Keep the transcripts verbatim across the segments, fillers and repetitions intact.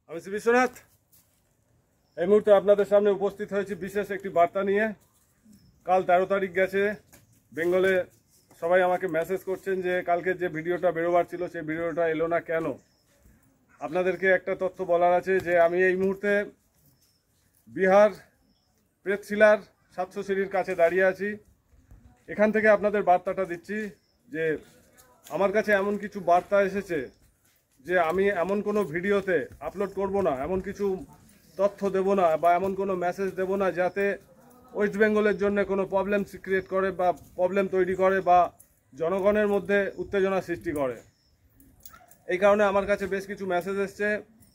আমি শ্রী বিশ্বনাথ এই মুহূর্তে আপনাদের সামনে উপস্থিত হয়েছি বিশেষ একটি বার্তা নিয়ে। কাল তেরো তারিখ গেছে, বেঙ্গলে সবাই আমাকে মেসেজ করছেন যে কালকে যে ভিডিওটা বেরোবার ছিল সেই ভিডিওটা এলো না কেন। আপনাদেরকে একটা তথ্য বলার আছে যে আমি এই মুহূর্তে বিহার প্রেতশিলার সাতশো সিঁড়ির কাছে দাঁড়িয়ে আছি। এখান থেকে আপনাদের বার্তাটা দিচ্ছি যে আমার কাছে এমন কিছু বার্তা এসেছে যে আমি এমন কোনো ভিডিওতে আপলোড করব না, এমন কিছু তথ্য দেব না বা এমন কোনো মেসেজ দেব না যাতে ওয়েস্ট বেঙ্গলের জন্য কোনো প্রবলেম ক্রিয়েট করে বা প্রবলেম তৈরি করে বা জনগণের মধ্যে উত্তেজনা সৃষ্টি করে। এই কারণে আমার কাছে বেশ কিছু মেসেজ এসছে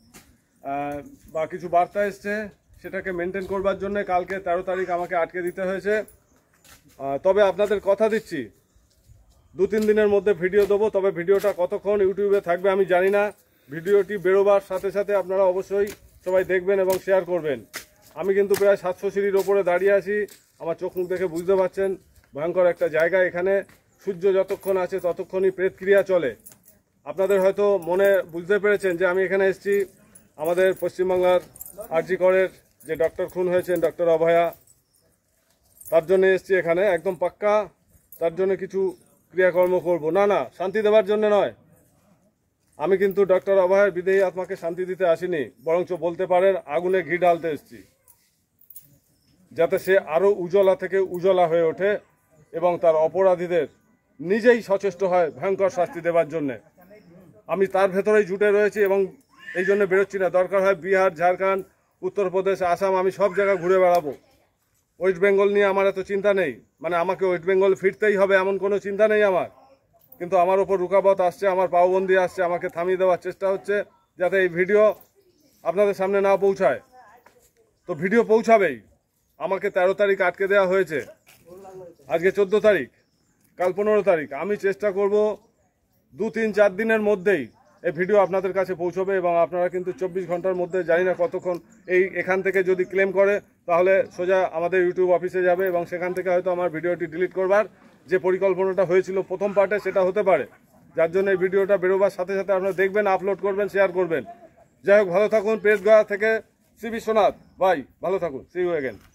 বা কিছু বার্তা এসছে, সেটাকে মেনটেন করবার জন্য কালকে তেরো তারিখ আমাকে আটকে দিতে হয়েছে। তবে আপনাদের কথা দিচ্ছি দু তিন দিনের মধ্যে ভিডিও দেবো, তবে ভিডিওটা কতক্ষণ ইউটিউবে থাকবে আমি জানি না। ভিডিওটি বেরোবার সাথে সাথে আপনারা অবশ্যই সবাই দেখবেন এবং শেয়ার করবেন। আমি কিন্তু প্রায় সাতশো সিঁড়ির ওপরে দাঁড়িয়ে আছি, আমার চোখ মুখ দেখে বুঝতে পারছেন ভয়ঙ্কর একটা জায়গা। এখানে সূর্য যতক্ষণ আছে ততক্ষণই প্রেতক্রিয়া চলে। আপনাদের হয়তো মনে বুঝতে পেরেছেন যে আমি এখানে এসেছি আমাদের পশ্চিমবাংলার আরজি করের যে ডক্টর খুন হয়েছেন ডক্টর অভয়া, তার জন্য এসেছি এখানে, একদম পাক্কা তার জন্য কিছু ক্রিয়াকর্ম করব। না না শান্তি দেওয়ার জন্য নয়, আমি কিন্তু ডক্টর অভয়ের বিদেহী আত্মাকে শান্তি দিতে আসিনি, বরঞ্চ বলতে পারেন আগুনে ঘি ঢালতে এসেছি, যাতে সে আরও উজ্জ্বলা থেকে উজ্জ্বলা হয়ে ওঠে এবং তার অপরাধীদের নিজেই সচেষ্ট হয় ভয়ঙ্কর শাস্তি দেওয়ার জন্যে। আমি তার ভেতরেই জুটে রয়েছি এবং এই জন্য বেরোচ্ছি না। দরকার হয় বিহার, ঝাড়খণ্ড, উত্তরপ্রদেশ, আসাম, আমি সব জায়গায় ঘুরে বেড়াবো। ওয়েস্ট বেঙ্গল নিয়ে আমার এত চিন্তা নেই, মানে আমাকে ওয়েস্ট বেঙ্গল ফিরতেই হবে এমন কোনো চিন্তা নেই আমার। কিন্তু আমার ওপর রুকাবত আসছে, আমার পাওবন্দি আসছে, আমাকে থামিয়ে দেওয়ার চেষ্টা হচ্ছে যাতে এই ভিডিও আপনাদের সামনে না পৌঁছায়। তো ভিডিও পৌঁছাবেই। আমাকে তেরো তারিখ আটকে দেওয়া হয়েছে, আজকে চোদ্দো তারিখ, কাল পনেরো তারিখ। আমি চেষ্টা করব দু তিন চার দিনের মধ্যেই এই ভিডিও আপনাদের কাছে পৌঁছবে এবং আপনারা কিন্তু চব্বিশ ঘন্টার মধ্যে, জানি না কতক্ষণ, এই এখান থেকে যদি ক্লেম করে তাহলে সোজা আমাদের ইউটিউব অফিসে যাবে এবং সেখান থেকে হয়তো আমার ভিডিওটি ডিলিট করবার যে পরিকল্পনাটা হয়েছিল প্রথম পার্টে সেটা হতে পারে, যার জন্য এই ভিডিওটা বেরোবার সাথে সাথে আপনারা দেখবেন, আপলোড করবেন, শেয়ার করবেন। যাই হোক, ভালো থাকুন। প্রেসগয়া থেকে শ্রী বিশ্বনাথ ভাই, ভালো থাকুন। See you again.